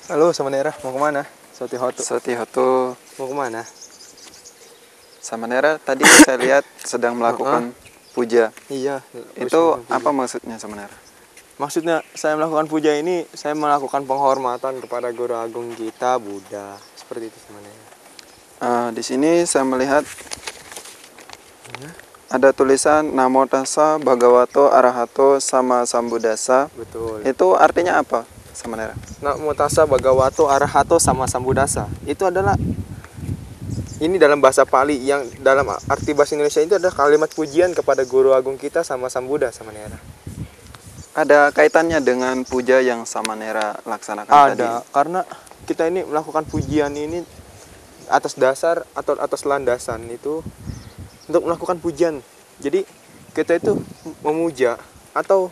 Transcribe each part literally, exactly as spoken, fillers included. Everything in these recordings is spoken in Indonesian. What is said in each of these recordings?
Halo, Samanera, mau kemana? Sotihotu. Sotihotu. Mau kemana? Samanera, tadi saya lihat sedang melakukan uh-uh. puja. Iya. Itu apa maksudnya Samanera? Maksudnya saya melakukan puja ini, saya melakukan penghormatan kepada Guru Agung kita, Buddha. Seperti itu Samanera. Uh, di sini saya melihat hmm? ada tulisan Namo Tassa Bhagavato Arahato Sama Sambuddhassa. Betul. Itu artinya apa, Samanera? Namo Tassa Bhagavato Arahato Sama Sambuddhassa. Itu adalah, ini dalam bahasa Pali, yang dalam arti bahasa Indonesia itu adalah kalimat pujian kepada Guru Agung kita sama Sang Buddha, Samanera. Ada kaitannya dengan puja yang Samanera laksanakan Ada, tadi? Ada, karena kita ini melakukan pujian ini atas dasar atau atas landasan itu untuk melakukan pujian. Jadi kita itu memuja atau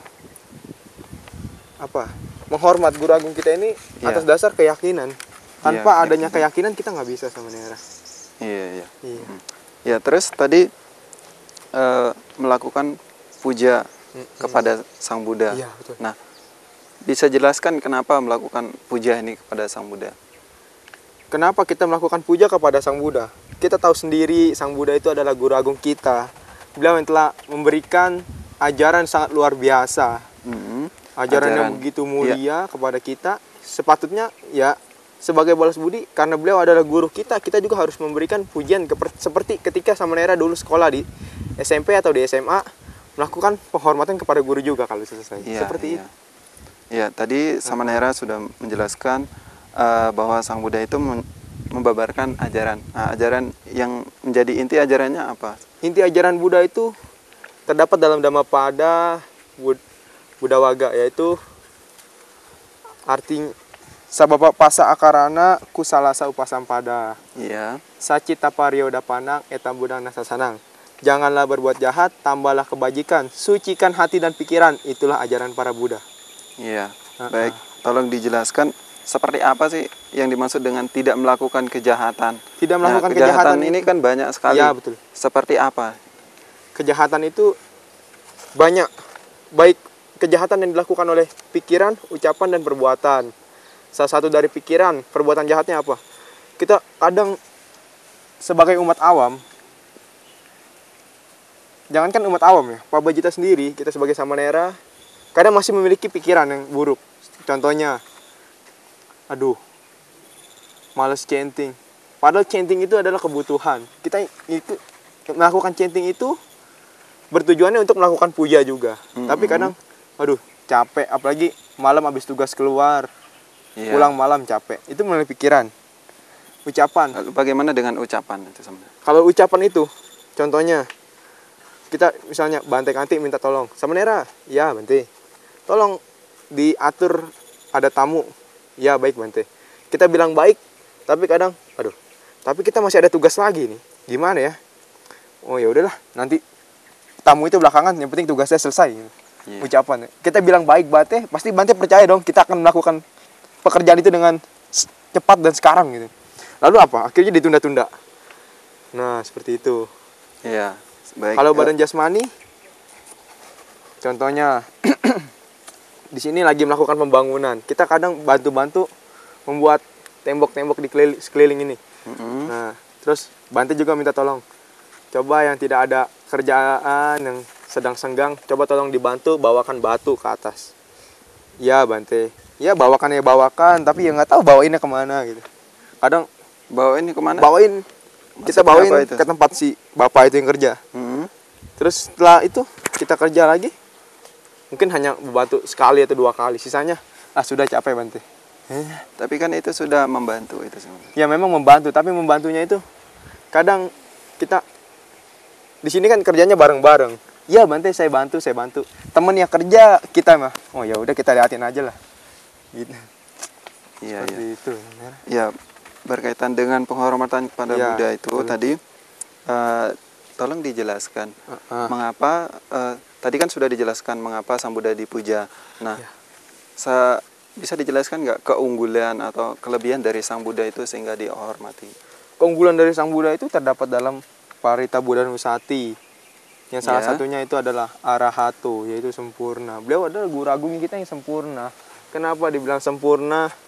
apa? Menghormat Guru Agung kita ini yeah. atas dasar keyakinan. Tanpa yeah, adanya keyakinan, keyakinan kita nggak bisa Samanera. Iya, iya. Iya. Hmm. Ya, terus tadi uh, melakukan puja hmm. kepada Sang Buddha. Iya, betul. Nah, bisa jelaskan kenapa melakukan puja ini kepada Sang Buddha? Kenapa kita melakukan puja kepada Sang Buddha? Kita tahu sendiri Sang Buddha itu adalah Guru Agung kita. Beliau yang telah memberikan ajaran sangat luar biasa. Hmm. Ajaran, ajaran yang begitu mulia iya. kepada kita. Sepatutnya ya sebagai balas budi, karena beliau adalah guru kita, kita juga harus memberikan pujian seperti ketika Samanera dulu sekolah di S M P atau di S M A, melakukan penghormatan kepada guru juga kalau selesai. Ya, seperti ya. itu. Ya, tadi Samanera hmm. sudah menjelaskan uh, bahwa Sang Buddha itu membabarkan ajaran. Nah, ajaran yang menjadi inti ajarannya apa? Inti ajaran Buddha itu terdapat dalam Dhammapada Buddha Waga, yaitu artinya Sababa pasa akarana kusalasa upasampada. Iya. Sacita parioda panang etam budang nasasanang. Janganlah berbuat jahat, tambahlah kebajikan, sucikan hati dan pikiran. Itulah ajaran para Buddha. Iya. Uh-huh. Baik, tolong dijelaskan seperti apa sih yang dimaksud dengan tidak melakukan kejahatan? Tidak melakukan nah, kejahatan, kejahatan ini kan banyak sekali. Ya, betul. Seperti apa? Kejahatan itu banyak, baik kejahatan yang dilakukan oleh pikiran, ucapan dan perbuatan. Salah satu dari pikiran, perbuatan jahatnya apa? Kita kadang sebagai umat awam, jangankan umat awam ya, Pak Bajita sendiri, kita sebagai Samanera, kadang masih memiliki pikiran yang buruk. Contohnya, aduh, males chanting. Padahal chanting itu adalah kebutuhan. Kita itu melakukan chanting itu bertujuannya untuk melakukan puja juga. Mm-hmm. Tapi kadang, aduh, capek, apalagi malam habis tugas keluar. Iya. Pulang malam capek, itu melalui pikiran. Ucapan. Lalu bagaimana dengan ucapan itu sebenarnya? Kalau ucapan itu, contohnya kita misalnya Bante Kanti minta tolong, Samanera, ya Bante, tolong diatur ada tamu, ya baik Bante. Kita bilang baik, tapi kadang, aduh, tapi kita masih ada tugas lagi nih, gimana ya? Oh ya udahlah, nanti tamu itu belakangan, yang penting tugasnya selesai. Iya. Ucapan. Kita bilang baik Bante, pasti Bante percaya dong kita akan melakukan pekerjaan itu dengan cepat dan sekarang gitu. Lalu apa? Akhirnya ditunda-tunda. Nah, seperti itu. Iya, baik. Kalau badan jasmani, contohnya di sini lagi melakukan pembangunan. Kita kadang bantu-bantu membuat tembok-tembok di sekeliling ini. Mm-hmm. Nah, terus Bante juga minta tolong. Coba yang tidak ada kerjaan, yang sedang senggang, coba tolong dibantu bawakan batu ke atas. Ya, Bante. Ya bawakan ya bawakan, tapi ya nggak tahu bawainnya kemana gitu. Kadang bawain kemana? Bawain, maksudnya kita bawain ke tempat si bapak itu yang kerja. Hmm. Terus setelah itu kita kerja lagi, mungkin hanya membantu sekali atau dua kali, sisanya ah sudah capek Bante. Eh. Tapi kan itu sudah membantu itu sebenarnya. Ya memang membantu, tapi membantunya itu kadang kita di sini kan kerjanya bareng-bareng. Ya Bante saya bantu, saya bantu. Temen yang kerja kita mah, oh ya udah kita liatin aja lah. Gitu. Iya, iya. Itu. Ya, berkaitan dengan penghormatan kepada ya, Buddha itu betul. Tadi uh, tolong dijelaskan uh-uh. mengapa uh, tadi kan sudah dijelaskan mengapa Sang Buddha dipuja. Nah, ya. sa- bisa dijelaskan nggak keunggulan atau kelebihan dari Sang Buddha itu sehingga dihormati? Keunggulan dari Sang Buddha itu terdapat dalam Parita Buddhanusati. Yang salah ya. satunya itu adalah Arahato, yaitu sempurna. Beliau adalah Guru Agung kita yang sempurna. Kenapa dibilang sempurna?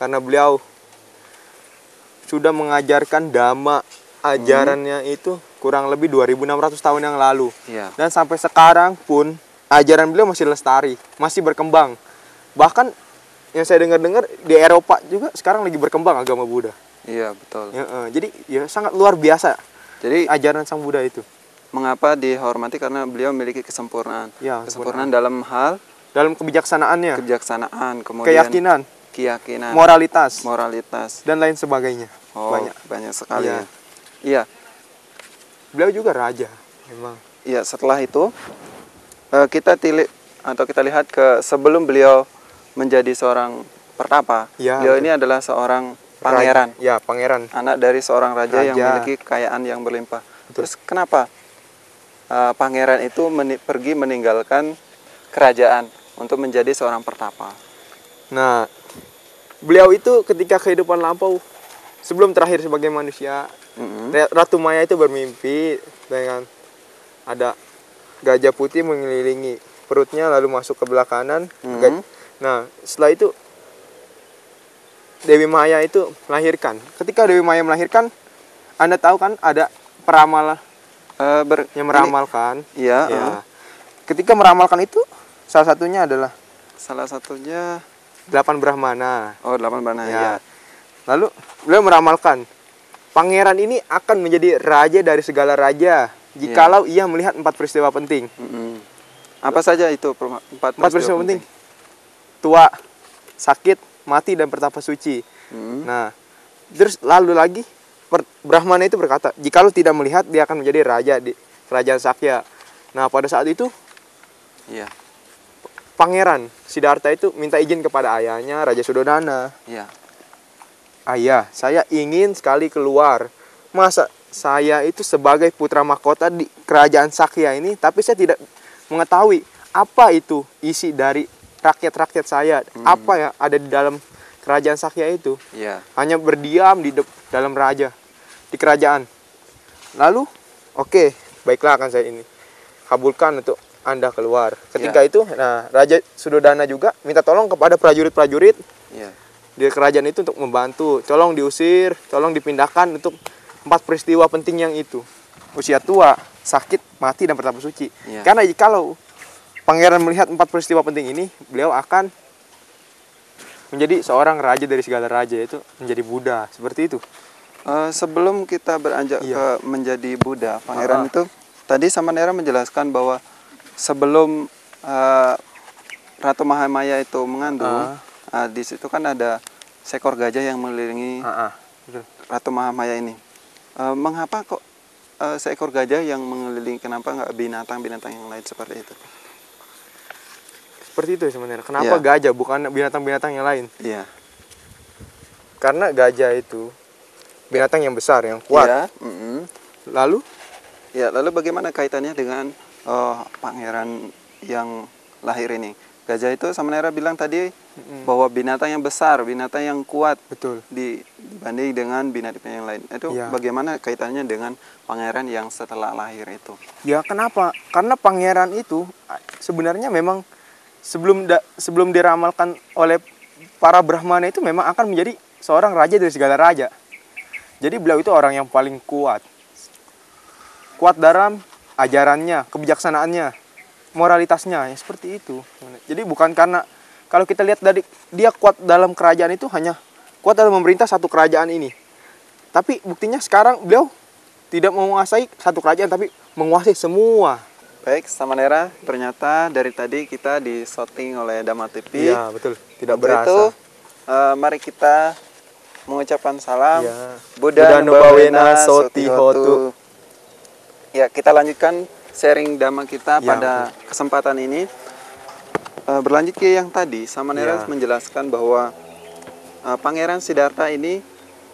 karena beliau sudah mengajarkan dhamma, ajarannya hmm. itu kurang lebih dua ribu enam ratus tahun yang lalu. Ya. Dan sampai sekarang pun ajaran beliau masih lestari, masih berkembang. Bahkan yang saya dengar-dengar di Eropa juga sekarang lagi berkembang agama Buddha. Iya, betul. Ya, uh, jadi ya sangat luar biasa. Jadi ajaran Sang Buddha itu. Mengapa dihormati? Karena beliau memiliki kesempurnaan. Ya, kesempurnaan dalam hal dalam kebijaksanaannya, kebijaksanaan, kemudian keyakinan, keyakinan, moralitas, moralitas dan lain sebagainya. Oh, banyak banyak sekali. Iya. Ya. Iya. Beliau juga raja, memang. Iya, setelah itu kita tilik atau kita lihat ke sebelum beliau menjadi seorang pertapa. Ya, beliau betul. Ini adalah seorang pangeran. Raja. Ya, pangeran. Anak dari seorang raja, raja. yang memiliki kekayaan yang berlimpah. Betul. Terus kenapa uh, pangeran itu meni pergi meninggalkan kerajaan untuk menjadi seorang pertapa? Nah, beliau itu ketika kehidupan lampau sebelum terakhir sebagai manusia, mm-hmm. Ratu Maya itu bermimpi dengan ada gajah putih mengelilingi perutnya lalu masuk ke belah kanan. Mm-hmm. Nah, setelah itu Dewi Maya itu melahirkan. Ketika Dewi Maya melahirkan, Anda tahu kan ada peramal uh, ber yang meramalkan. Ini, iya. Ya. Uh. Ketika meramalkan itu, salah satunya adalah salah satunya delapan Brahmana. Oh, delapan Brahmana. Ya. Ya. Lalu beliau meramalkan pangeran ini akan menjadi raja dari segala raja jikalau ya. Ia melihat empat peristiwa penting. Mm-hmm. Apa saja itu empat peristiwa, empat peristiwa penting? penting? Tua, sakit, mati, dan pertapa suci. Hmm. Nah, terus lalu lagi per, Brahmana itu berkata, jikalau tidak melihat dia akan menjadi raja di kerajaan Sakya. Nah, pada saat itu, yeah. Pangeran Siddhartha itu minta izin kepada ayahnya, Raja Suddhodana. Yeah. Ayah, saya ingin sekali keluar. Masa saya itu sebagai putra mahkota di kerajaan Sakya ini, tapi saya tidak mengetahui apa itu isi dari rakyat-rakyat saya, hmm. apa ya ada di dalam kerajaan Sakya itu. Yeah. Hanya berdiam di dalam raja, di kerajaan. Lalu, oke, okay, baiklah akan saya ini kabulkan untuk Anda keluar. Ketika yeah. itu, nah Raja Suddhodana juga minta tolong kepada prajurit-prajurit yeah. di kerajaan itu untuk membantu. Tolong diusir, tolong dipindahkan untuk empat peristiwa penting yang itu. Usia tua, sakit, mati, dan pertapa suci. Yeah. Karena jikalau pangeran melihat empat peristiwa penting ini, beliau akan menjadi seorang raja dari segala raja, yaitu menjadi Buddha, seperti itu. Uh, sebelum kita beranjak iya. ke menjadi Buddha, pangeran uh -huh. itu tadi Samanera menjelaskan bahwa sebelum uh, Ratu Mahamaya itu mengandung, uh -huh. uh, di situ kan ada seekor gajah yang mengelilingi uh -huh. Ratu Mahamaya ini. Uh, mengapa kok uh, seekor gajah yang mengelilingi? Kenapa nggak binatang-binatang yang lain seperti itu? Seperti itu sebenarnya. Kenapa yeah. gajah bukan binatang-binatang yang lain? Iya. Yeah. Karena gajah itu binatang yang besar, yang kuat. Yeah. Mm-hmm. Lalu? Ya, lalu bagaimana kaitannya dengan uh, pangeran yang lahir ini? Gajah itu Samanera bilang tadi mm-hmm. bahwa binatang yang besar, binatang yang kuat. Betul. Di, dibanding dengan binatang yang lain. Itu yeah. bagaimana kaitannya dengan pangeran yang setelah lahir itu? Ya, kenapa? Karena pangeran itu sebenarnya memang sebelum da, sebelum diramalkan oleh para Brahmana itu memang akan menjadi seorang raja dari segala raja. Jadi beliau itu orang yang paling kuat. Kuat dalam ajarannya, kebijaksanaannya, moralitasnya, ya seperti itu. Jadi bukan karena, kalau kita lihat dari dia kuat dalam kerajaan itu hanya kuat dalam memerintah satu kerajaan ini. Tapi buktinya sekarang beliau tidak menguasai satu kerajaan, tapi menguasai semua. Baik, Samanera, ternyata dari tadi kita di-shooting oleh Dhamma T V. Iya, betul. Tidak Untuk berasa. Itu, uh, mari kita mengucapkan salam. Ya. Buddha Nubawena Soti Hotu. Ya, kita lanjutkan sharing Dhamma kita ya, pada betul. kesempatan ini. Uh, berlanjut ke yang tadi, Samanera ya. menjelaskan bahwa uh, Pangeran Siddhartha ini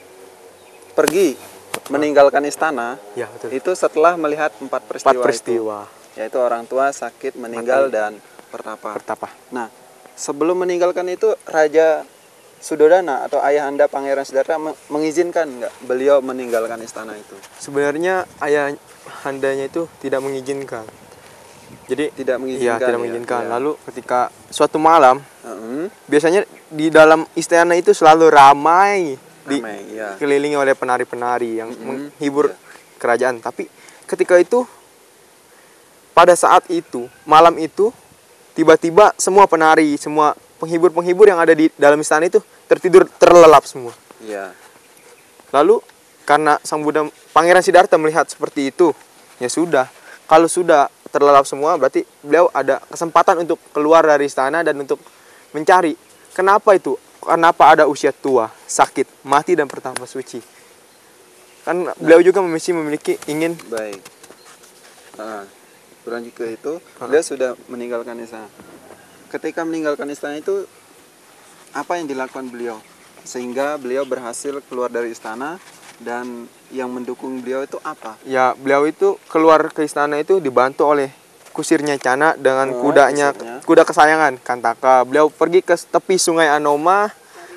pergi meninggalkan istana. Ya, betul. Itu setelah melihat empat peristiwa, empat peristiwa. itu. Yaitu orang tua, sakit, meninggal, Mati. dan pertapa. pertapa. Nah, sebelum meninggalkan itu, Raja Suddhodana atau ayahanda Pangeran Siddhartha mengizinkan nggak beliau meninggalkan istana itu? Sebenarnya ayahandanya itu tidak mengizinkan. Jadi tidak mengizinkan. Iya, tidak ya? mengizinkan. Ya. Lalu ketika suatu malam, uh-huh. biasanya di dalam istana itu selalu ramai, ramai dikelilingi ya. oleh penari-penari yang uh-huh. menghibur ya. kerajaan. Tapi ketika itu, pada saat itu, malam itu, tiba-tiba semua penari, semua penghibur-penghibur yang ada di dalam istana itu tertidur terlelap semua. Ya. Lalu karena Sang Buddha, Pangeran Siddhartha melihat seperti itu, ya sudah. Kalau sudah terlelap semua, berarti beliau ada kesempatan untuk keluar dari istana dan untuk mencari. Kenapa itu? Kenapa ada usia tua, sakit, mati dan pertapa suci? Kan nah, beliau juga masih memiliki ingin. Baik. Nah, berlanjut ke itu, uh-huh. beliau sudah meninggalkan istana. Ketika meninggalkan istana itu, apa yang dilakukan beliau? Sehingga beliau berhasil keluar dari istana, dan yang mendukung beliau itu apa? Ya, beliau itu keluar ke istana itu dibantu oleh kusirnya Cana dengan oh, kudanya, kusirnya. kuda kesayangan Kantaka. Beliau pergi ke tepi sungai Anoma.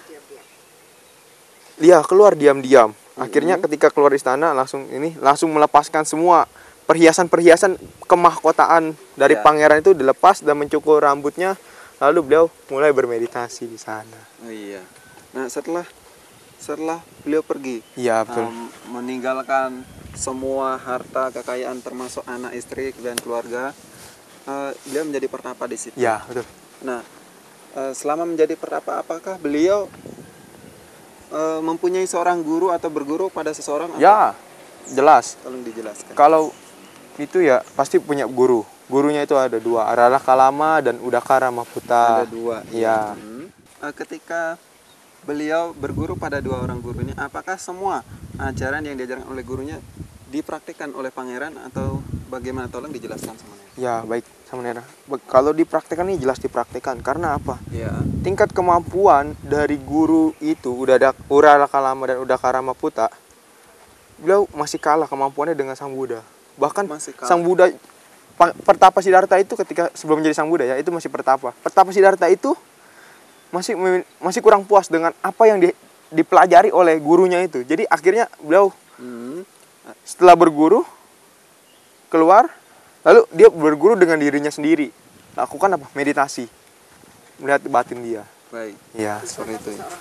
Dia keluar diam-diam. Akhirnya mm-hmm. ketika keluar istana langsung ini langsung melepaskan semua perhiasan-perhiasan kemahkotaan dari ya. pangeran itu dilepas dan mencukur rambutnya. Lalu beliau mulai bermeditasi di sana. Oh iya. Nah, setelah setelah beliau pergi, ya, betul. Um, meninggalkan semua harta kekayaan termasuk anak istri dan keluarga, uh, beliau menjadi pertapa di situ. Ya, betul. Nah, uh, selama menjadi pertapa, apakah beliau uh, mempunyai seorang guru atau berguru pada seseorang? Ya, atau? Jelas. Tolong dijelaskan. Kalau itu ya pasti punya guru. Gurunya itu ada dua, Arala Kalama dan Udakara Maputa. Ada dua. Ya. Hmm. Uh, ketika beliau berguru pada dua orang guru ini, apakah semua ajaran yang diajarkan oleh gurunya dipraktikkan oleh pangeran atau bagaimana? Tolong dijelaskan semuanya. Ya, baik, Samanera. Kalau dipraktikkan ini jelas dipraktikkan. Karena apa? Ya. Tingkat kemampuan dari guru itu, udah ada Urala Kalama dan Udakara Maputa, beliau masih kalah kemampuannya dengan Sang Buddha. Bahkan Sang Buddha, Pertapa Siddhartha itu ketika sebelum menjadi Sang Buddha ya, itu masih pertapa. Pertapa Siddhartha itu masih masih kurang puas dengan apa yang di, dipelajari oleh gurunya itu. Jadi akhirnya beliau hmm. setelah berguru keluar, lalu dia berguru dengan dirinya sendiri. Lakukan apa? Meditasi, melihat batin dia. Baik. Ya. Seperti itu. Ya.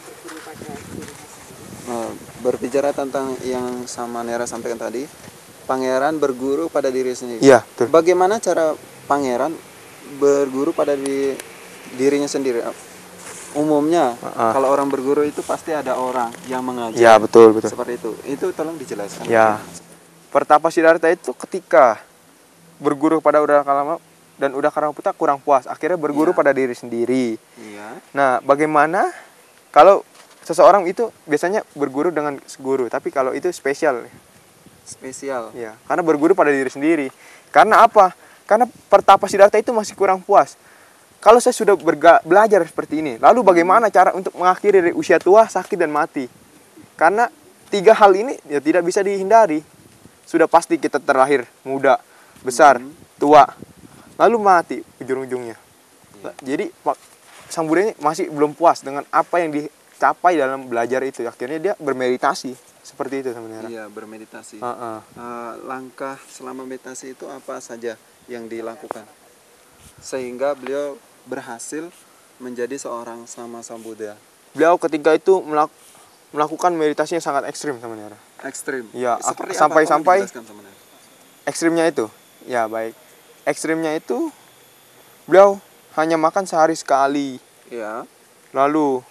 Nah, berbicara tentang yang Samanera sampaikan tadi, pangeran berguru pada diri sendiri. Iya. Betul. Bagaimana cara pangeran berguru pada di, dirinya sendiri? Umumnya uh-uh. kalau orang berguru itu pasti ada orang yang mengajar. Ya, betul, betul. Seperti itu. Itu tolong dijelaskan. Ya. Pertapa Siddhartha itu ketika berguru pada Udakara Kalama dan Udakara Maputa kurang puas, akhirnya berguru ya. pada diri sendiri. Ya. Nah, bagaimana kalau seseorang itu biasanya berguru dengan guru, tapi kalau itu spesial. Spesial. Ya, karena berguru pada diri sendiri. Karena apa? Karena Pertapa Siddhartha itu masih kurang puas. Kalau saya sudah berga- belajar seperti ini, lalu bagaimana cara untuk mengakhiri usia tua, sakit, dan mati? Karena tiga hal ini ya tidak bisa dihindari. Sudah pasti kita terlahir muda, besar, hmm. tua, lalu mati ujung-ujungnya. Ya. Jadi Sang Buddha ini masih belum puas dengan apa yang dicapai dalam belajar itu. Akhirnya dia bermeditasi seperti itu sebenarnya. Iya, bermeditasi. Uh-uh. Uh, langkah selama meditasi itu apa saja yang dilakukan sehingga beliau berhasil menjadi seorang sama Sang Buddha? Beliau ketika itu melak- melakukan meditasi yang sangat ekstrim sebenarnya. Ekstrim? Ya, seperti sampai-sampai ekstrimnya itu. Ya, baik. Ekstrimnya itu beliau hanya makan sehari sekali. Ya. Lalu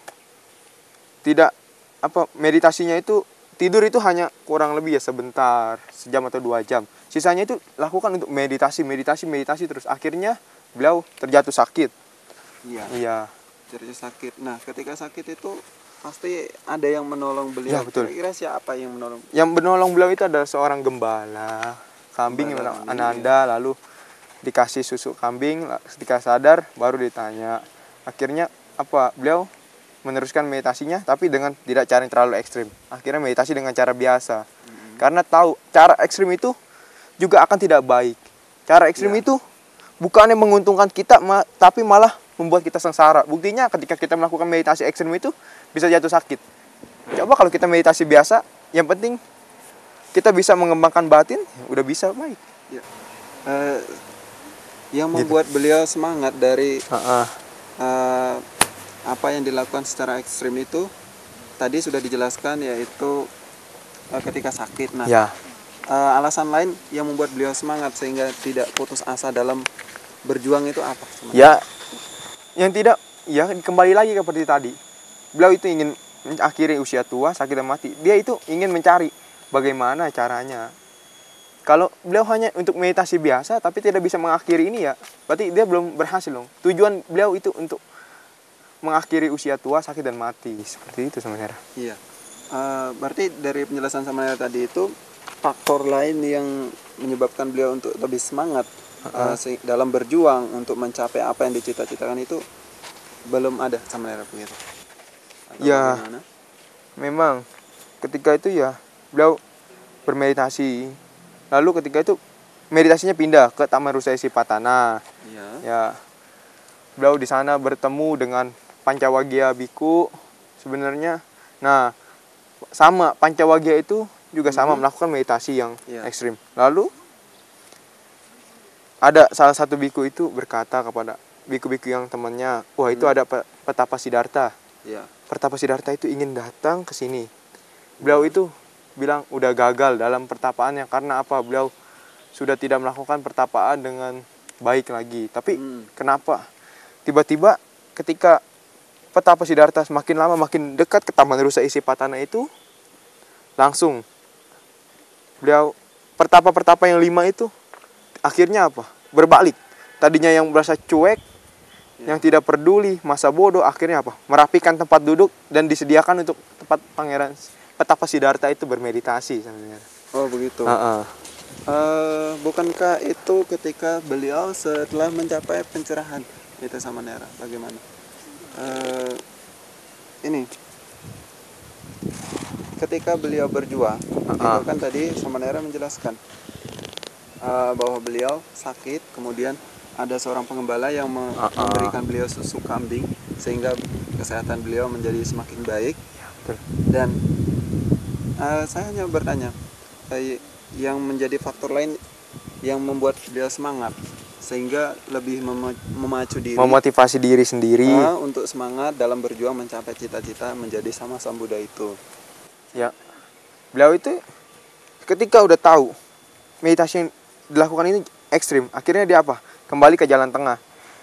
tidak apa meditasinya itu tidur itu hanya kurang lebih ya sebentar, sejam atau dua jam. Sisanya itu lakukan untuk meditasi, meditasi, meditasi terus. Akhirnya beliau terjatuh sakit. Iya. Iya. Terjatuh sakit. Nah, ketika sakit itu pasti ada yang menolong beliau. Ya, betul. Kira-kira siapa yang menolong? Yang menolong beliau itu adalah seorang gembala kambing yang Ananda, ya. Lalu dikasih susu kambing, ketika sadar baru ditanya. Akhirnya apa? Beliau meneruskan meditasinya tapi dengan tidak cara yang terlalu ekstrim. Akhirnya meditasi dengan cara biasa. Hmm. Karena tahu cara ekstrim itu juga akan tidak baik. Cara ekstrim ya. itu bukannya menguntungkan kita ma- tapi malah membuat kita sengsara. Buktinya ketika kita melakukan meditasi ekstrim itu bisa jatuh sakit. Coba kalau kita meditasi biasa, yang penting kita bisa mengembangkan batin, udah bisa baik. Ya. Uh, Yang membuat gitu. Beliau semangat dari uh -uh. Uh, apa yang dilakukan secara ekstrim itu tadi sudah dijelaskan, yaitu uh, ketika sakit. Nah, ya. uh, alasan lain yang membuat beliau semangat sehingga tidak putus asa dalam berjuang itu apa? Sebenarnya? Ya, yang tidak, ya kembali lagi seperti tadi. Beliau itu ingin mengakhiri usia tua, sakit dan mati. Dia itu ingin mencari bagaimana caranya. Kalau beliau hanya untuk meditasi biasa tapi tidak bisa mengakhiri ini, ya berarti dia belum berhasil dong. Tujuan beliau itu untuk mengakhiri usia tua, sakit dan mati. Seperti itu sebenarnya. Iya. Uh, berarti dari penjelasan Samanera tadi itu faktor lain yang menyebabkan beliau untuk lebih semangat uh-huh. uh, dalam berjuang untuk mencapai apa yang dicita-citakan itu belum ada Samanera begitu. Ya. Bagaimana? Memang ketika itu ya beliau bermeditasi. Lalu ketika itu meditasinya pindah ke Taman Rusa Isipatana. Ya. Ya. Beliau di sana bertemu dengan Pancawagya Biku sebenarnya. Nah, sama Pancawagya itu juga sama mm-hmm. melakukan meditasi yang yeah. ekstrim. Lalu ada salah satu biku itu berkata kepada biku-biku yang temannya, wah itu mm. ada Petapa Siddhartha. Yeah. Petapa Siddhartha itu ingin datang ke sini. Beliau yeah. itu bilang udah gagal dalam pertapaannya karena apa? Beliau sudah tidak melakukan pertapaan dengan baik lagi. Tapi mm. kenapa? Tiba-tiba ketika Petapa Siddhartha semakin lama makin dekat ke Taman Rusa Isipatana itu, langsung beliau pertapa-pertapa yang lima itu akhirnya apa? Berbalik. Tadinya yang berasa cuek, ya. yang tidak peduli, masa bodoh, akhirnya apa? Merapikan tempat duduk dan disediakan untuk tempat Pangeran Petapa Siddhartha itu bermeditasi sebenarnya. Oh begitu. Uh-uh. Uh, bukankah itu ketika beliau setelah mencapai pencerahan itu Samanera? Bagaimana? Uh, ini ketika beliau berjuang, uh-uh. itu kan tadi Samanera menjelaskan uh, bahwa beliau sakit, kemudian ada seorang pengembala yang me- uh-uh. memberikan beliau susu kambing sehingga kesehatan beliau menjadi semakin baik. Dan uh, saya hanya bertanya, uh, yang menjadi faktor lain yang membuat beliau semangat sehingga lebih mem- memacu diri, memotivasi diri sendiri uh, untuk semangat dalam berjuang mencapai cita-cita menjadi sama Sang Buddha itu. Ya, beliau itu ketika udah tahu meditasi yang dilakukan ini ekstrim, akhirnya dia apa? Kembali ke jalan tengah.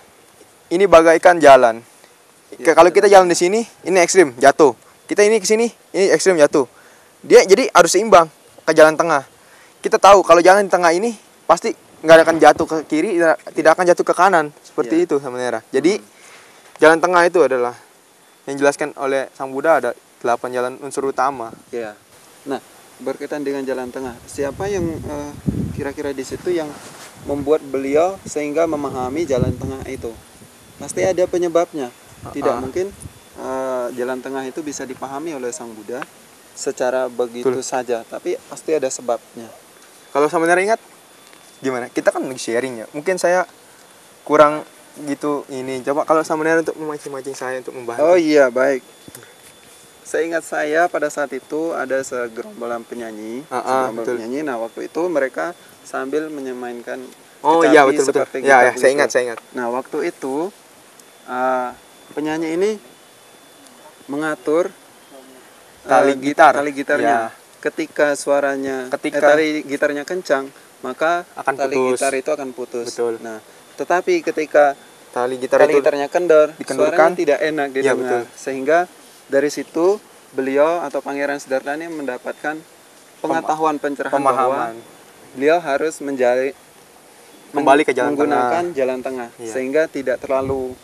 Ini bagaikan jalan. Ya, kalau kita jalan di sini, ini ekstrim, jatuh. Kita ini ke sini, ini ekstrim, jatuh. Dia jadi harus seimbang ke jalan tengah. Kita tahu kalau jalan di tengah ini pasti nggak akan jatuh ke kiri, tidak akan jatuh ke kanan. Seperti ya. Itu sebenarnya. Jadi hmm. jalan tengah itu adalah yang dijelaskan oleh Sang Buddha, ada delapan jalan unsur utama. Ya. Nah, berkaitan dengan jalan tengah, siapa yang uh, kira-kira di situ yang membuat beliau sehingga memahami jalan tengah itu? Pasti ada penyebabnya. Tidak uh-uh. mungkin uh, jalan tengah itu bisa dipahami oleh Sang Buddha secara begitu Betul. saja, tapi pasti ada sebabnya. Kalau sebenarnya ingat gimana? Kita kan lagi sharing ya. Mungkin saya kurang gitu ini. Coba kalau sebenarnya untuk memancing-mancing saya untuk membahas. Oh iya, baik. Saya ingat saya pada saat itu ada segerombolan penyanyi, uh-uh, segerombolan penyanyi. Nah, waktu itu mereka sambil menyemainkan Oh kecapi iya betul betul. Ya, ya saya ingat saya ingat. Nah, waktu itu uh, penyanyi ini mengatur tali uh, gitar, tali gitarnya. Ya. Ketika suaranya, ketika eh, tali gitarnya kencang, maka akan tali putus. gitar itu akan putus. Betul. Nah, tetapi ketika tali gitar tali itu gitarnya kendor, suaranya tidak enak didengar. Ya, sehingga dari situ beliau atau Pangeran Siddhartha ini mendapatkan pengetahuan pencerahan pemahaman. bahwa beliau harus menjali, kembali ke jalan menggunakan tengah. jalan tengah, iya. sehingga tidak terlalu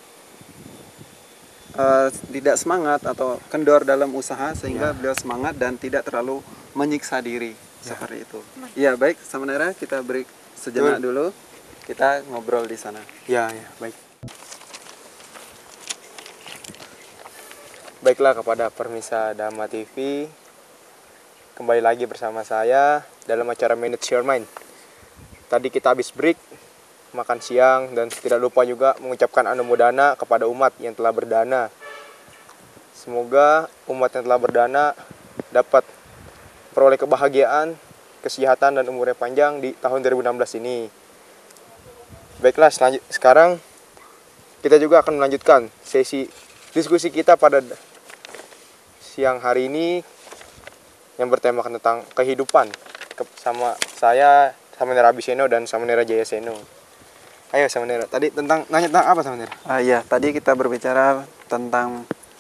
Uh, tidak semangat atau kendor dalam usaha, sehingga ya. beliau semangat dan tidak terlalu menyiksa diri ya. seperti itu. Ya baik, Samanera, kita break sejenak Betul. dulu, kita ngobrol di sana. Ya ya baik. Baiklah kepada pemirsa Dhamma T V, kembali lagi bersama saya dalam acara Manage Your Mind. Tadi kita habis break makan siang dan tidak lupa juga mengucapkan anumodana kepada umat yang telah berdana. Semoga umat yang telah berdana dapat peroleh kebahagiaan, kesehatan dan umurnya panjang di tahun dua ribu enam belas ini. Baiklah, selanjut sekarang kita juga akan melanjutkan sesi diskusi kita pada siang hari ini yang bertemakan tentang kehidupan sama saya Samanera Abiseno dan Samanera Jayaseno. Ayo Samanera, tadi tentang nanya tentang apa Samanera? Ah iya, tadi kita berbicara tentang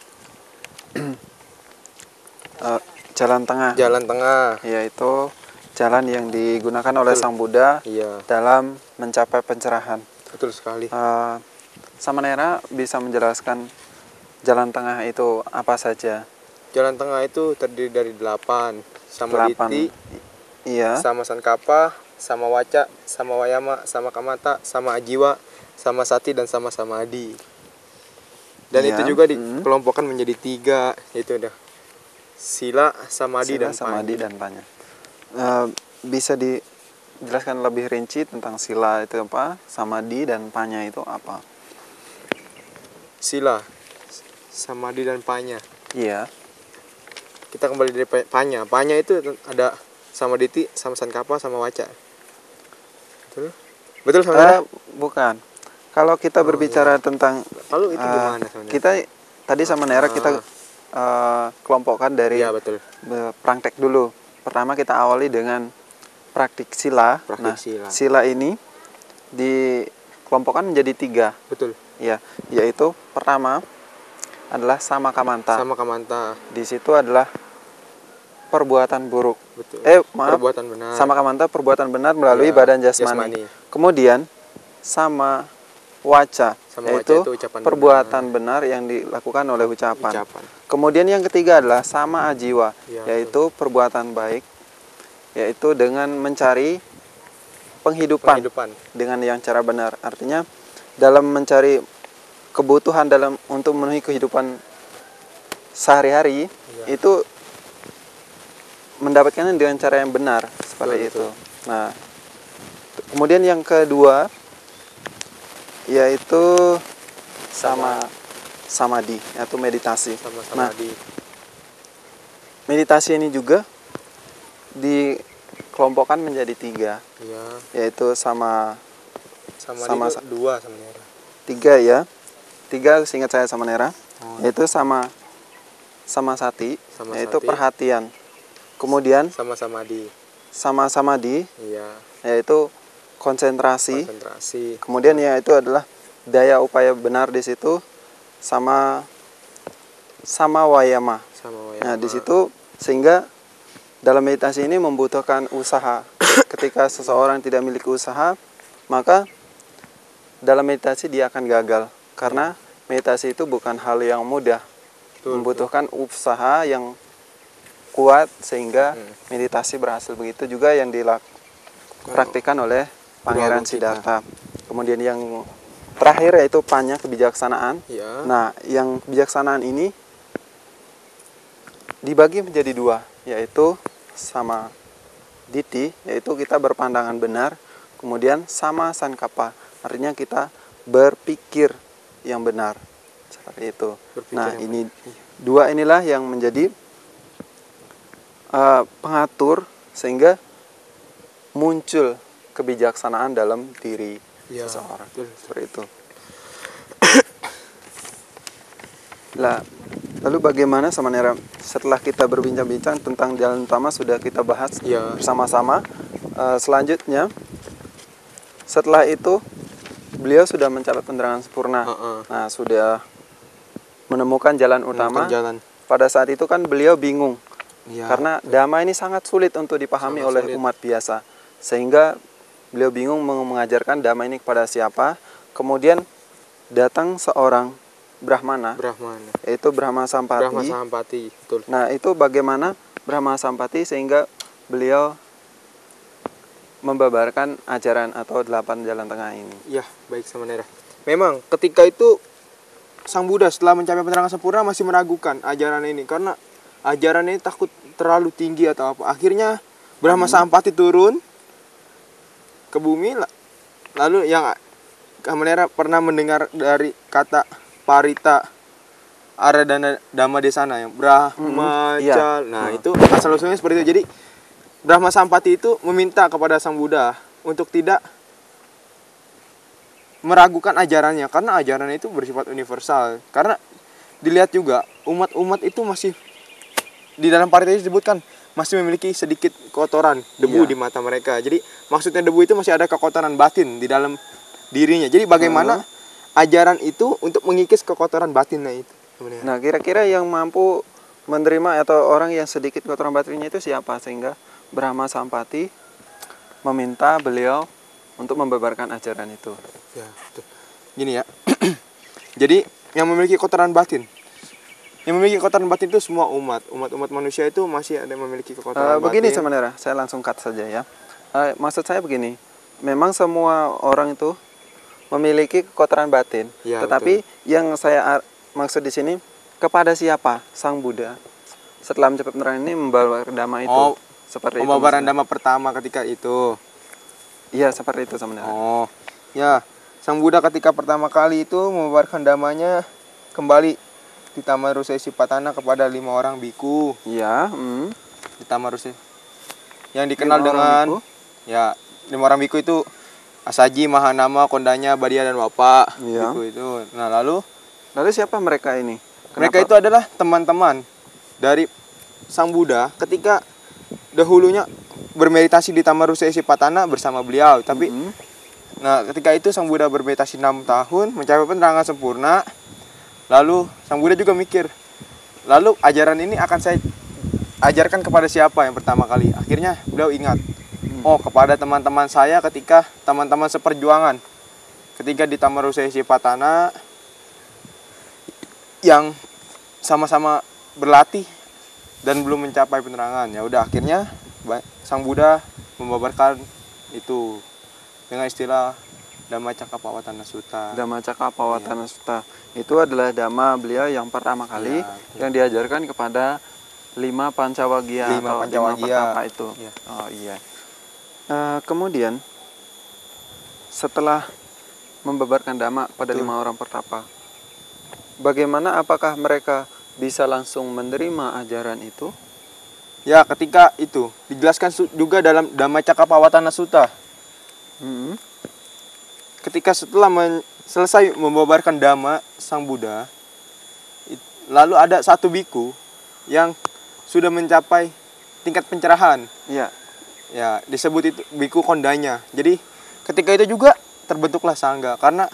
uh, jalan tengah. Jalan tengah, yaitu jalan yang digunakan oleh Betul. Sang Buddha iya. dalam mencapai pencerahan. Betul sekali. Uh, Samanera bisa menjelaskan jalan tengah itu apa saja? Jalan tengah itu terdiri dari delapan, sama Delapan. Diti, Iya. sama Sankapa, sama Waca, sama Wayama, sama Kamata, sama Ajiwa, sama Sati dan sama Samadhi. Dan Iya. itu juga Hmm. dikelompokkan menjadi tiga, yaitu ada Sila, Samadhi Sila, dan Samadhi Panya. dan Panya. Uh, bisa dijelaskan lebih rinci tentang sila itu apa, Samadhi dan Panya itu apa? Sila, Samadhi dan Panya. Iya. Kita kembali dari Panya. Panya itu ada sama Diti, sama Sankapa, sama Waca. Betul? Betul Samanera? Uh, bukan. Kalau kita Oh, berbicara iya. tentang Lalu itu uh, gimana Samanera? kita tadi Samanera kita Ah. uh, kelompokkan dari Iya betul. uh, praktek dulu. Pertama kita awali dengan praktik sila. Praktik Nah, sila. sila ini dikelompokkan menjadi tiga. Betul. Ya, yaitu pertama adalah sama kamanta. Sama Kamanta. Di situ adalah perbuatan buruk. Betul. Eh, maaf. Perbuatan benar. Sama kamanta perbuatan benar melalui Ya, badan jasmani. jasmani. Kemudian sama waca, Sama waca yaitu itu ucapan perbuatan benar. yang dilakukan oleh ucapan. Ucapan. Kemudian yang ketiga adalah sama ajiwa, Ya, yaitu perbuatan baik, yaitu dengan mencari penghidupan, Penghidupan. dengan yang cara benar. Artinya dalam mencari kebutuhan dalam untuk memenuhi kehidupan sehari-hari, Ya. itu mendapatkannya dengan cara yang benar seperti Betul, itu. betul. Nah, kemudian yang kedua yaitu sama samadhi, yaitu meditasi. Sama Nah, Samadhi. meditasi ini juga dikelompokkan menjadi tiga, Iya. yaitu sama Samadhi Sama- itu dua Samanera. tiga ya, tiga seingat saya sama Nera, Oh, yaitu sama sama sati, Sama yaitu sati. perhatian. Kemudian Sama Samadhi. sama samadhi, Iya. yaitu konsentrasi. Konsentrasi. Kemudian ya itu adalah daya upaya benar di situ, sama sama wayama. Sama Wayama. Nah, di situ sehingga dalam meditasi ini membutuhkan usaha. Ketika seseorang tidak memiliki usaha, maka dalam meditasi dia akan gagal, karena meditasi itu bukan hal yang mudah. Betul, Membutuhkan usaha yang kuat sehingga Hmm. meditasi berhasil. Begitu juga yang dipraktikkan oleh Pangeran Guru kita. Siddhartha. Kemudian yang terakhir yaitu Panya, kebijaksanaan. Iya. Nah, yang kebijaksanaan ini dibagi menjadi dua, yaitu sama Diti, yaitu kita berpandangan benar, kemudian sama Sankapa, artinya kita berpikir yang benar. Seperti itu. Berpikir Nah, yang ini dua inilah yang menjadi uh, pengatur sehingga muncul kebijaksanaan dalam diri Iya, seseorang. betul. Seperti itu. Lah, lalu bagaimana sama Nera setelah kita berbincang-bincang tentang jalan utama sudah kita bahas Iya. bersama-sama. Uh, selanjutnya, setelah itu beliau sudah mencapai penerangan sempurna. Heeh. Nah, sudah menemukan jalan utama. Menemukan jalan. Pada saat itu kan beliau bingung. Iya. Karena dhamma ini sangat sulit untuk dipahami Sangat oleh sulit. umat biasa. Sehingga beliau bingung meng- mengajarkan dhamma ini kepada siapa. Kemudian datang seorang Brahmana, Brahmana. yaitu Brahma Sampati. Brahma Sampati, betul. Nah, itu bagaimana Brahma Sampati sehingga beliau membabarkan ajaran atau delapan jalan tengah ini. Iya, baik Samanera. Memang ketika itu Sang Buddha setelah mencapai penerangan sempurna masih meragukan ajaran ini karena ajaran ini takut terlalu tinggi atau apa. Akhirnya Brahma Sampati turun ke bumi, la- lalu yang Samanera pernah mendengar dari kata Parita Aradana Dhamma Desana yang Brahma Mhm, iya. Cal. Nah, Hmm. itu asal usulnya seperti itu. Jadi Brahma Sampati itu meminta kepada Sang Buddha untuk tidak meragukan ajarannya, karena ajarannya itu bersifat universal. Karena dilihat juga umat-umat itu masih di dalam partai disebutkan masih memiliki sedikit kotoran debu Iya. di mata mereka. Jadi maksudnya debu itu masih ada kekotoran batin di dalam dirinya. Jadi bagaimana Lalu? ajaran itu untuk mengikis kekotoran batinnya itu sebenarnya. Nah, kira-kira yang mampu menerima atau orang yang sedikit kotoran batinnya itu siapa, sehingga Brahma Sampati meminta beliau untuk membebarkan ajaran itu? Ya, betul. Gini ya. Jadi yang memiliki kotoran batin, yang memiliki kotoran batin itu semua umat, umat-umat manusia itu masih ada yang memiliki kotoran Uh, begini batin. sebenarnya, saya langsung cut saja ya. Uh, maksud saya begini, memang semua orang itu memiliki kotoran batin, Ya, tetapi yang saya ar- maksud di sini, kepada siapa Sang Buddha setelah mencapai penerangan ini membawa dhamma itu? Oh, Seperti itu. pembabaran maksudnya. dhamma pertama ketika itu. Iya, seperti itu sebenarnya. Oh, ya. Sang Buddha ketika pertama kali itu membabarkan dhammanya kembali di Taman Rusesipatana kepada lima orang biku Iya. Hmm. di Taman Ruse. Yang dikenal Lima orang dengan biku? ya lima orang biku itu Asaji, Mahanama, Kondanya, Badia dan Wapa. Iya. Biku itu. Nah, lalu Lalu siapa mereka ini? mereka Kenapa? itu adalah teman-teman dari Sang Buddha ketika dahulunya bermeditasi di Taman Rusesipatana bersama beliau. Tapi Mm-hmm. nah, ketika itu Sang Buddha bermeditasi enam tahun, mencapai penerangan sempurna. Lalu Sang Buddha juga mikir, lalu ajaran ini akan saya ajarkan kepada siapa yang pertama kali? Akhirnya beliau ingat, oh, kepada teman-teman saya ketika teman-teman seperjuangan. Ketika di Taman Rusesipatana yang sama-sama berlatih dan belum mencapai penerangan. Ya udah, akhirnya Sang Buddha membabarkan itu dengan istilah Dhammacakkappavattana Sutta. Dhammacakkappavattana Sutta itu adalah dhamma beliau yang pertama kali Ya, ya. yang diajarkan kepada lima Pancawagya Lima atau Pancawagya. lima pertapa itu. Ya. Oh iya. Eh, kemudian setelah membabarkan dhamma pada Betul. lima orang pertapa, bagaimana, apakah mereka bisa langsung menerima ajaran itu? Ya, ketika itu dijelaskan su- juga dalam Dhammacakkappavattana Sutta. Hmm. Ketika setelah men- selesai membabarkan dhamma Sang Buddha, it- lalu ada satu biku yang sudah mencapai tingkat pencerahan. Ya. Ya, disebut itu biku Kondanya. Jadi ketika itu juga terbentuklah sangga, karena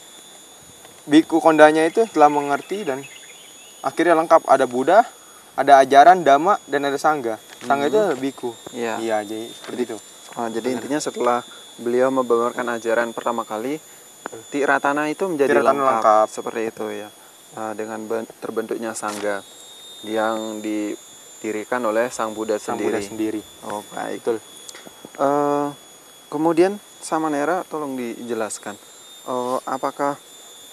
biku Kondanya itu telah mengerti dan akhirnya lengkap, ada Buddha, ada ajaran dhamma, dan ada sangga. Sangga itu adalah biku. Iya. Iya, jadi seperti itu. Oh, jadi intinya setelah beliau membabarkan ajaran pertama kali, Tiratana itu menjadi Tiratana lengkap, lengkap. seperti itu ya. Nah, dengan ben- terbentuknya sangga yang didirikan oleh Sang Buddha Sang sendiri. Buddha sendiri. Oh, baik. Betul. Eh, kemudian Samanera, tolong dijelaskan, eh, apakah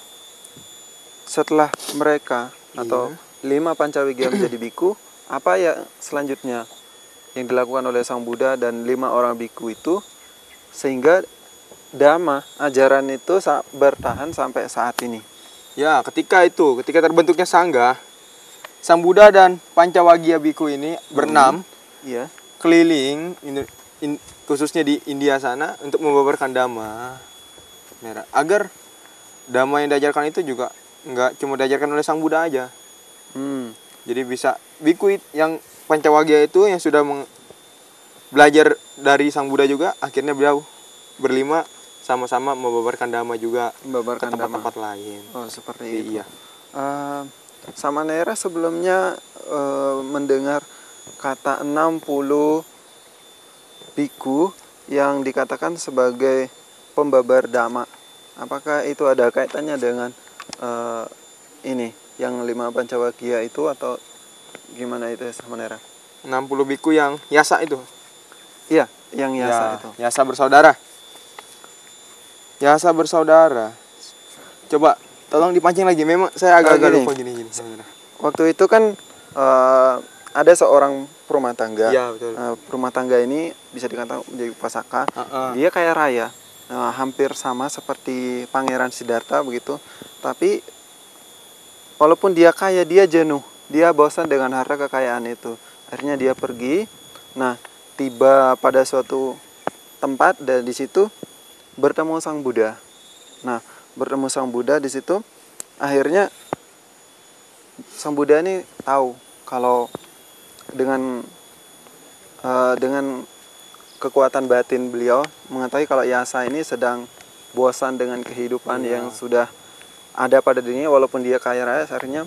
setelah mereka atau lima Pancawagya menjadi biku, apa ya selanjutnya yang dilakukan oleh Sang Buddha dan lima orang biku itu sehingga dhamma ajaran itu sa- bertahan sampai saat ini? Ya, ketika itu, ketika terbentuknya sangga, Sang Buddha dan Pancawagya biku ini berenam Iya. keliling Indo- in- khususnya di India sana untuk membabarkan dhamma. Merah. Agar dhamma yang diajarkan itu juga nggak cuma diajarkan oleh Sang Buddha aja. Hmm. Jadi bisa biku it- yang Pancawagya itu yang sudah meng- belajar dari Sang Buddha juga, akhirnya beliau berlima sama-sama membabarkan dhamma juga ke Membabarkan dhamma. tempat-tempat lain. Oh, seperti Jadi, itu. iya. Eh, Samanera sebelumnya eh, mendengar kata enam puluh biku yang dikatakan sebagai pembabar dhamma. Apakah itu ada kaitannya dengan eh, ini yang lima Pancawagya itu atau gimana itu, Samanera? enam puluh biku yang yasa itu. Iya, yang yasa Ya, itu. Yasa bersaudara. Yasa bersaudara. Coba tolong dipancing lagi. Memang saya agak-agak Ah, gini. lupa gini-gini. Waktu itu kan eh, ada seorang perumah tangga. Iya, betul. Eh, perumah tangga ini bisa dikatakan menjadi pasaka. Heeh. Dia kaya raya, eh, hampir sama seperti Pangeran Siddhartha begitu. Tapi walaupun dia kaya, dia jenuh. Dia bosan dengan harta kekayaan itu. Akhirnya dia pergi. Nah, tiba pada suatu tempat dan di situ bertemu Sang Buddha. Nah, bertemu Sang Buddha di situ, akhirnya Sang Buddha ini tahu kalau dengan uh, dengan kekuatan batin beliau mengetahui kalau Yasa ini sedang bosan dengan kehidupan iya. yang sudah ada pada dirinya, walaupun dia kaya raya. Akhirnya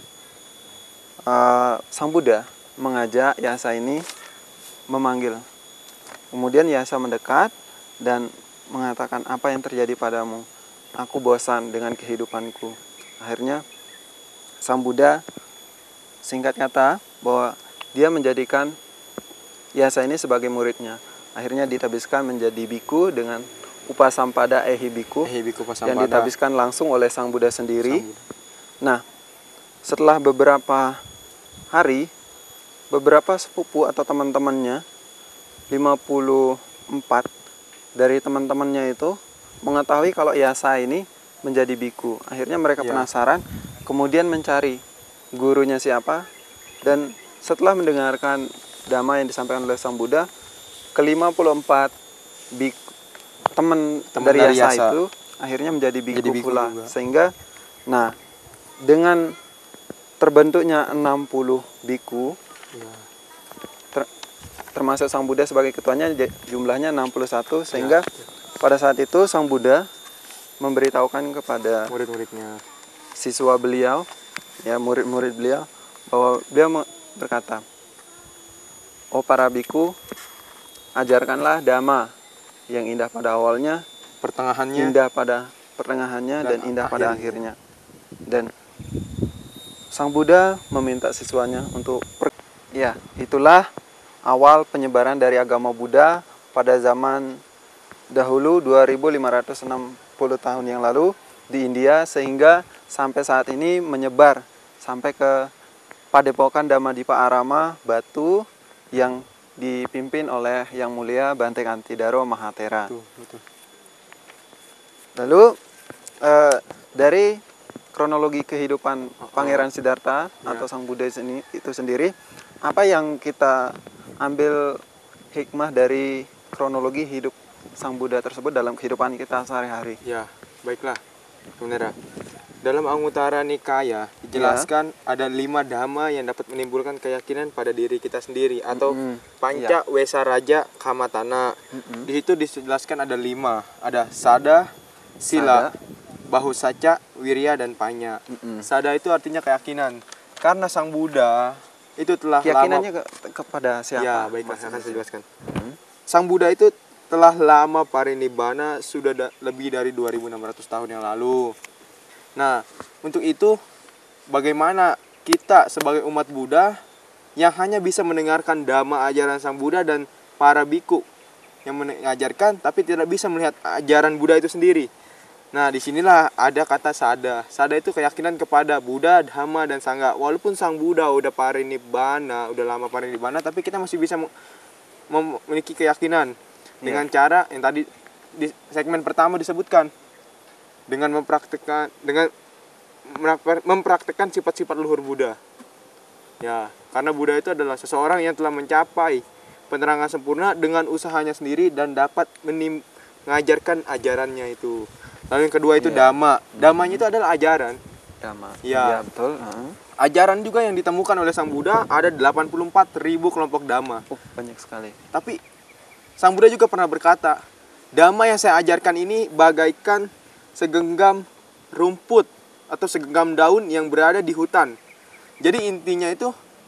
uh, Sang Buddha mengajak Yasa ini memanggil. Kemudian Yasa mendekat dan mengatakan, apa yang terjadi padamu? Aku bosan dengan kehidupanku. Akhirnya Sang Buddha singkat kata bahwa dia menjadikan Yasa ini sebagai muridnya. Akhirnya ditabiskan menjadi biku dengan Upasampada Ehi Biku, Ehi Biku yang ditabiskan langsung oleh Sang Buddha sendiri. Sang Buddha. Nah, setelah beberapa hari, beberapa sepupu atau teman-temannya, lima puluh empat dari teman-temannya itu mengetahui kalau Yasa ini menjadi biku. Akhirnya mereka ya. penasaran, kemudian mencari gurunya siapa, dan setelah mendengarkan dhamma yang disampaikan oleh Sang Buddha, ke lima puluh empat biku, teman dari, dari Yasa, Yasa itu akhirnya menjadi biku, jadi biku pula juga. Sehingga nah dengan terbentuknya enam puluh biku ya. ter, termasuk Sang Buddha sebagai ketuanya, jumlahnya enam puluh satu, sehingga ya. Pada saat itu Sang Buddha memberitahukan kepada murid-muridnya, siswa beliau, ya murid-murid beliau, bahwa beliau berkata, oh para biku, ajarkanlah dhamma yang indah pada awalnya, pertengahannya, indah pada pertengahannya, dan, dan indah akhirnya. pada akhirnya. Dan Sang Buddha meminta siswanya untuk per... ya, itulah awal penyebaran dari agama Buddha pada zaman dahulu dua ribu lima ratus enam puluh tahun yang lalu di India, sehingga sampai saat ini menyebar sampai ke Padepokan Dhammadipa Arama Batu yang dipimpin oleh Yang Mulia Bante Kantidaro Mahatera. Betul, betul. Lalu eh, dari kronologi kehidupan Pangeran Siddhartha ya. atau Sang Buddha ini itu sendiri, apa yang kita ambil hikmah dari kronologi hidup Sang Buddha tersebut dalam kehidupan kita sehari-hari? Ya, baiklah, Saudara. Dalam Anguttara Nikaya dijelaskan ya. ada lima dhamma yang dapat menimbulkan keyakinan pada diri kita sendiri, atau mm-hmm. Panca ya. Wesaraja Kamatana. Mm-hmm. Di situ dijelaskan ada lima, ada sada, sila, sada. Bahusaca, wirya, dan panya. Mm-hmm. Sada itu artinya keyakinan. Karena Sang Buddha itu telah keyakinannya lama... ke, kepada siapa? Ya, baiklah, akan saya jelaskan. Mm-hmm. Sang Buddha itu telah lama parinibbana, sudah da- lebih dari dua ribu enam ratus tahun yang lalu. Nah, untuk itu bagaimana kita sebagai umat Buddha yang hanya bisa mendengarkan dhamma ajaran Sang Buddha dan para biku yang mengajarkan, tapi tidak bisa melihat ajaran Buddha itu sendiri. Nah, disinilah ada kata sada. Sada itu keyakinan kepada Buddha, Dhamma, dan Sangha. Walaupun Sang Buddha udah parinibbana, udah lama parinibbana, tapi kita masih bisa memiliki keyakinan dengan yeah. cara yang tadi di segmen pertama disebutkan, dengan mempraktikkan dengan mempraktikkan sifat-sifat luhur Buddha. Ya, karena Buddha itu adalah seseorang yang telah mencapai penerangan sempurna dengan usahanya sendiri dan dapat menim- mengajarkan ajarannya itu. Lalu yang kedua itu yeah. dhamma. Dhammanya itu adalah ajaran. Dhamma. Ya, ya betul. Uh-huh. Ajaran juga yang ditemukan oleh Sang Buddha ada delapan puluh empat ribu kelompok dhamma. Oh, banyak sekali. Tapi Sang Buddha juga pernah berkata, dhamma yang saya ajarkan ini bagaikan segenggam rumput atau segenggam daun yang berada di hutan. Jadi intinya itu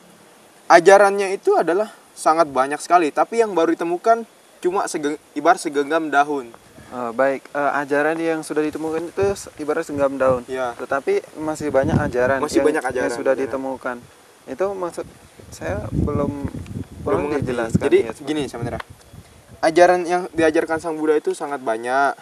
ajarannya itu adalah sangat banyak sekali, tapi yang baru ditemukan cuma segeng, ibarat segenggam daun. Oh, baik, uh, ajaran yang sudah ditemukan itu ibarat segenggam daun. Ya. Tetapi masih banyak ajaran, masih yang, banyak ajaran yang sudah ajaran. ditemukan. Itu maksud saya belum belum belum dijelaskan. Jadi ya, gini sebenarnya. Ajaran yang diajarkan Sang Buddha itu sangat banyak.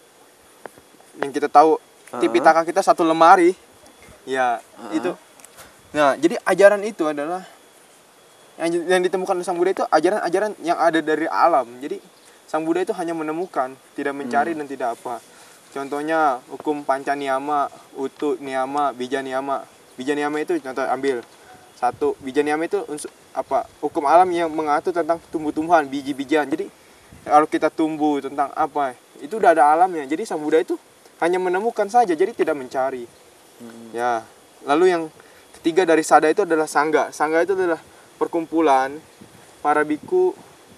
Yang kita tahu uh-huh. Tipitaka kita satu lemari. Ya, uh-huh. itu. Nah, jadi ajaran itu adalah yang, yang ditemukan oleh Sang Buddha itu ajaran-ajaran yang ada dari alam. Jadi Sang Buddha itu hanya menemukan, tidak mencari hmm. dan tidak apa. Contohnya hukum panca niyama, utu niyama, bija niyama. Bija niyama itu contoh ambil. Satu, bija niyama itu unsur, apa? Hukum alam yang mengatur tentang tumbuh-tumbuhan, biji-bijian. Jadi kalau kita tumbuh tentang apa? Itu udah ada alamnya. Jadi Sang Buddha itu hanya menemukan saja, jadi tidak mencari. Hmm. Ya, lalu yang ketiga dari sada itu adalah sangga. Sangga itu adalah perkumpulan para biku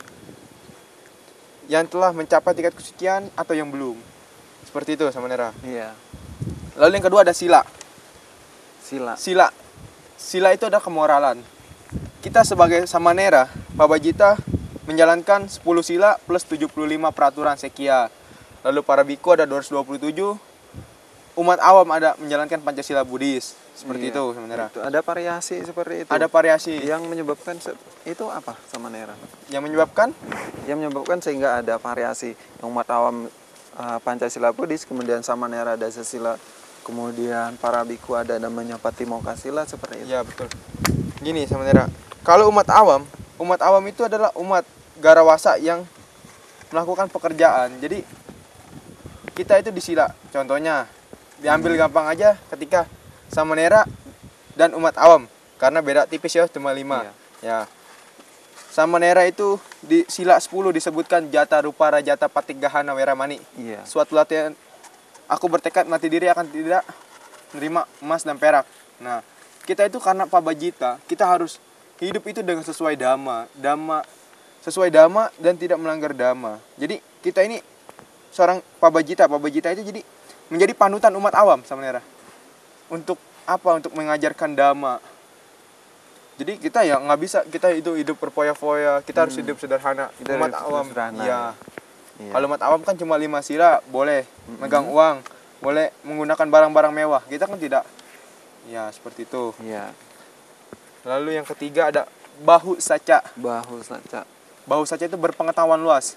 yang telah mencapai tingkat kesucian atau yang belum. Seperti itu, Samanera. Iya. Lalu yang kedua ada sila. Sila. Sila. Sila itu adalah kemoralan. Kita sebagai Samanera, Pabajita menjalankan sepuluh sila plus tujuh puluh lima peraturan sekia. Lalu para biku ada dua ratus dua puluh tujuh. Umat awam ada menjalankan Pancasila Buddhis. Seperti Iya, itu, Samanera. Itu ada variasi seperti itu. Ada variasi. Yang menyebabkan itu apa, Samanera? Yang menyebabkan? Yang menyebabkan sehingga ada variasi. Yang umat awam uh, Pancasila Buddhis, kemudian Samanera ada sesila, kemudian para biku ada namanya Patimokkha Sila, seperti itu. Iya, betul. Gini, Samanera. Kalau umat awam, umat awam itu adalah umat garawasa yang melakukan pekerjaan. Jadi kita itu disila. Contohnya, diambil hmm. gampang aja ketika Samanera dan umat awam, karena beda tipis ya, cuma lima. Iya. Ya. Samanera itu di sila sepuluh disebutkan jata rupara jata patigahana weramani. Iya. Suatu latihan aku bertekad mati diri akan tidak menerima emas dan perak. Nah, kita itu karena Pabajita, kita harus hidup itu dengan sesuai dhamma, dhamma sesuai dhamma dan tidak melanggar dhamma. Jadi kita ini seorang Pabajita, Pabajita itu jadi menjadi panutan umat awam, Samanera. Untuk apa? Untuk mengajarkan dhamma. Jadi kita ya nggak bisa kita itu hidup berfoya-foya, kita hmm. harus hidup sederhana. Kita umat hidup awam, sederhana, ya. Ya. Kalau umat awam kan cuma lima sila, boleh mm-hmm. megang uang, boleh menggunakan barang-barang mewah. Kita kan tidak. Ya seperti itu. Ya. Lalu yang ketiga ada bahu saca. Bahu saca. Bahu saca itu berpengetahuan luas.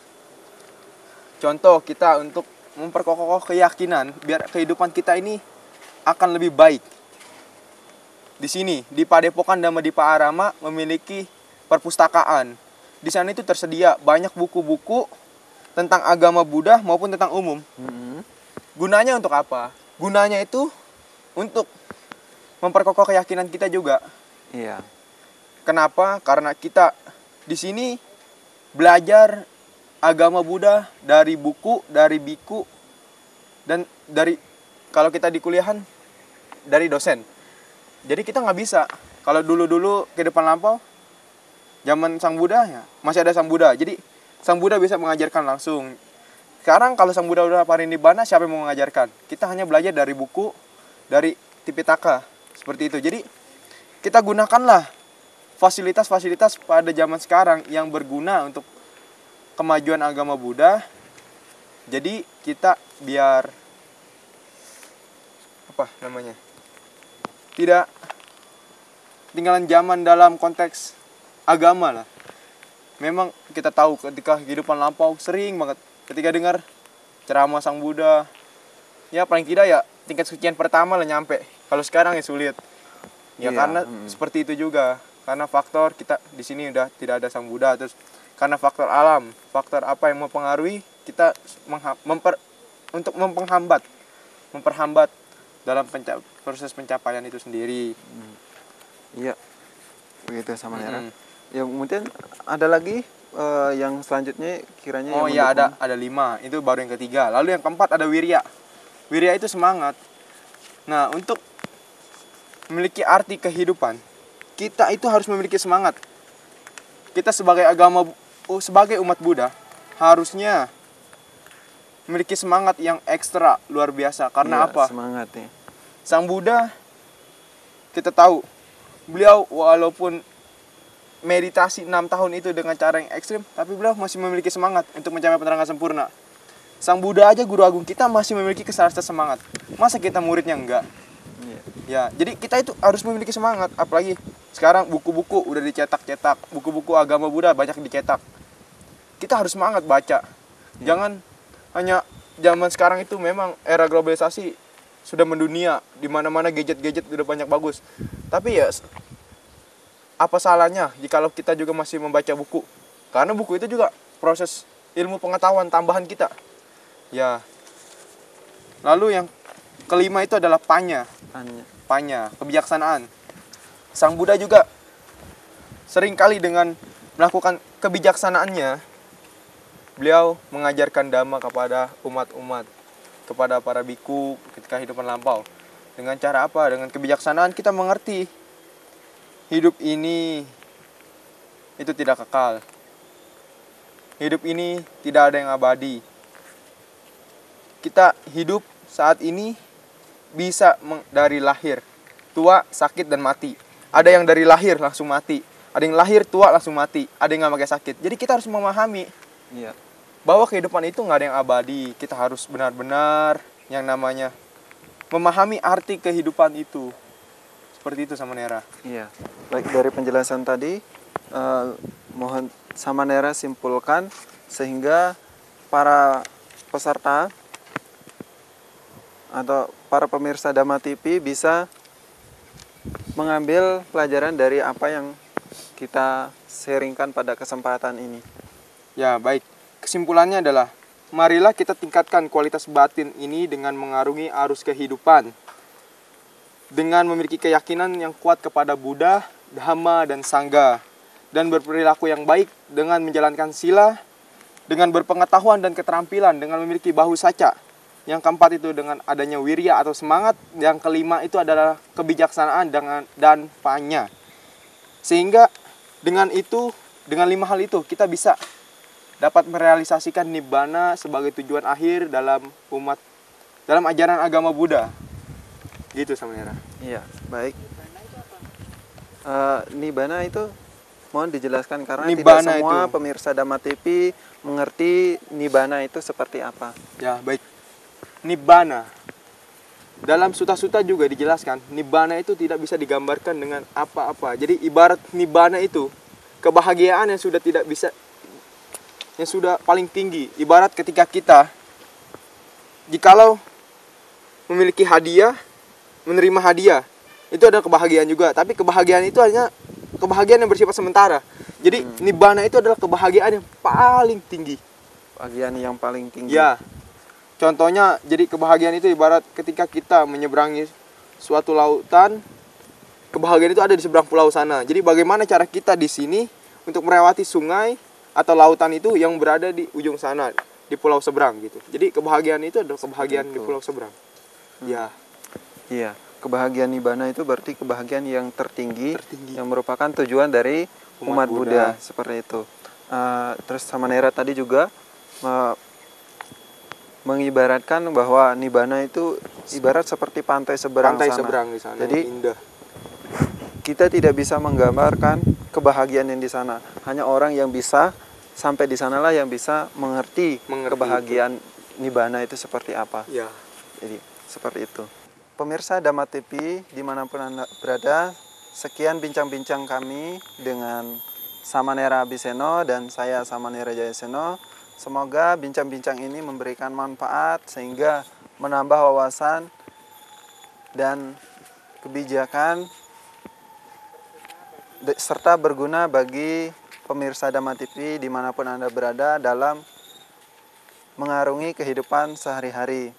Contoh kita untuk memperkokoh keyakinan biar kehidupan kita ini akan lebih baik. Di sini di Padepokan Dhamma Dipa Arama memiliki perpustakaan. Di sana itu tersedia banyak buku-buku tentang agama Buddha maupun tentang umum. Mm-hmm. Gunanya untuk apa? Gunanya itu untuk memperkokoh keyakinan kita juga. Iya. Kenapa? Karena kita di sini belajar agama Buddha dari buku, dari biku, dan dari kalau kita di kuliahan dari dosen. Jadi kita nggak bisa. Kalau dulu-dulu ke depan lampau, zaman Sang Buddha ya masih ada Sang Buddha. Jadi Sang Buddha bisa mengajarkan langsung. Sekarang kalau Sang Buddha udah parinibbana, siapa yang mau mengajarkan? Kita hanya belajar dari buku, dari Tipitaka. Seperti itu. Jadi kita gunakanlah fasilitas-fasilitas pada zaman sekarang yang berguna untuk kemajuan agama Buddha. Jadi kita biar apa namanya? Tidak tinggalan zaman dalam konteks agama lah. Memang kita tahu ketika kehidupan lampau sering banget ketika dengar ceramah Sang Buddha, ya paling tidak ya tingkat sucian pertama lah nyampe. Kalau sekarang ya sulit. Ya iya, karena hmm. seperti itu juga. Karena faktor kita di sini udah tidak ada Sang Buddha, terus karena faktor alam, faktor apa yang mempengaruhi kita mengha- memper, untuk memperhambat, memperhambat dalam penca- proses pencapaian itu sendiri. Hmm. Iya, begitu sama hmm. Nera. Ya kemudian ada lagi uh, yang selanjutnya kiranya. Oh iya ada ada lima, itu baru yang ketiga. Lalu yang keempat ada wirya. Wirya itu semangat. Nah untuk memiliki arti kehidupan, kita itu harus memiliki semangat. Kita sebagai agama, sebagai umat Buddha harusnya memiliki semangat yang ekstra luar biasa. Karena iya, apa? Semangat ya. Sang Buddha kita tahu beliau walaupun meditasi enam tahun itu dengan cara yang ekstrim, tapi beliau masih memiliki semangat untuk mencapai penerangan sempurna. Sang Buddha aja guru agung kita masih memiliki kesadaran semangat. Masa kita muridnya enggak? Iya. Ya, jadi kita itu harus memiliki semangat. Apalagi sekarang buku-buku udah dicetak-cetak, buku-buku agama Buddha banyak dicetak. Kita harus semangat baca. Iya. Jangan hanya zaman sekarang itu memang era globalisasi sudah mendunia, di mana-mana gadget-gadget udah banyak bagus. Tapi ya apa salahnya jikalau kita juga masih membaca buku? Karena buku itu juga proses ilmu pengetahuan tambahan kita. Ya. Lalu yang kelima itu adalah panya. Panya. Panya, kebijaksanaan. Sang Buddha juga seringkali dengan melakukan kebijaksanaannya, beliau mengajarkan dhamma kepada umat-umat. kepada para biku ketika kehidupan lampau. Dengan cara apa? Dengan kebijaksanaan kita mengerti hidup ini itu tidak kekal. Hidup ini tidak ada yang abadi. Kita hidup saat ini bisa dari lahir, tua, sakit, dan mati. Ada yang dari lahir langsung mati. Ada yang lahir tua langsung mati. Ada yang nggak pakai sakit. Jadi kita harus memahami Iya. bahwa kehidupan itu nggak ada yang abadi. Kita harus benar-benar yang namanya memahami arti kehidupan itu. Seperti itu Samanera. Iya. Baik, dari penjelasan tadi, uh, mohon Samanera simpulkan sehingga para peserta atau para pemirsa Dhamma T V bisa mengambil pelajaran dari apa yang kita sharingkan pada kesempatan ini. Ya, baik. Kesimpulannya adalah, marilah kita tingkatkan kualitas batin ini dengan mengarungi arus kehidupan. Dengan memiliki keyakinan yang kuat kepada Buddha, Dhamma, dan Sangha. Dan berperilaku yang baik dengan menjalankan sila, dengan berpengetahuan dan keterampilan, dengan memiliki bahu saca. Yang keempat itu dengan adanya wirya atau semangat. Yang kelima itu adalah kebijaksanaan dengan dan panya. Sehingga dengan itu, dengan lima hal itu kita bisa dapat merealisasikan nibbana sebagai tujuan akhir dalam umat, dalam ajaran agama Buddha. Gitu Samanera. Iya, baik. Uh, nibbana itu mohon dijelaskan karena nibbana tidak semua itu, pemirsa Dhamma T V mengerti nibbana itu seperti apa. Ya, baik. Nibbana. Dalam suta-suta juga dijelaskan, nibbana itu tidak bisa digambarkan dengan apa-apa. Jadi ibarat nibbana itu kebahagiaan yang sudah tidak bisa, yang sudah paling tinggi. Ibarat ketika kita jikalau memiliki hadiah, menerima hadiah, itu adalah kebahagiaan juga. Tapi kebahagiaan itu hanya kebahagiaan yang bersifat sementara. Jadi hmm. nibbana itu adalah kebahagiaan yang paling tinggi. Kebahagiaan yang paling tinggi. Ya. Contohnya, jadi kebahagiaan itu ibarat ketika kita menyeberangi suatu lautan, kebahagiaan itu ada di seberang pulau sana. Jadi bagaimana cara kita di sini untuk melewati sungai atau lautan itu yang berada di ujung sana, di pulau seberang gitu. Jadi kebahagiaan itu adalah kebahagiaan di pulau seberang. Hmm. Ya. Iya. Kebahagiaan nibbana itu berarti kebahagiaan yang tertinggi, tertinggi. yang merupakan tujuan dari umat, umat Buddha. Buddha seperti itu. Uh, terus Samanera tadi juga uh, mengibaratkan bahwa nibbana itu ibarat seperti pantai seberang pantai sana. seberang di sana. Jadi indah. Kita tidak bisa menggambarkan kebahagiaan yang di sana. Hanya orang yang bisa sampai di sanalah yang bisa mengerti, mengerti kebahagiaan itu. Nibbana itu seperti apa. Ya. Jadi seperti itu. Pemirsa Dhamma T V dimanapun Anda berada, sekian bincang-bincang kami dengan Samanera Abhiseno dan saya Samanera Jayaseno. Semoga bincang-bincang ini memberikan manfaat sehingga menambah wawasan dan kebijakan serta berguna bagi pemirsa Dhamma T V dimanapun Anda berada dalam mengarungi kehidupan sehari-hari.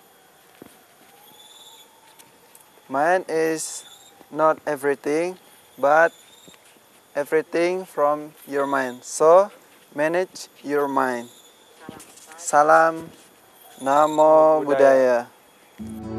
Mind is not everything, but everything from your mind. So, manage your mind. Salam Namo Buddhaya.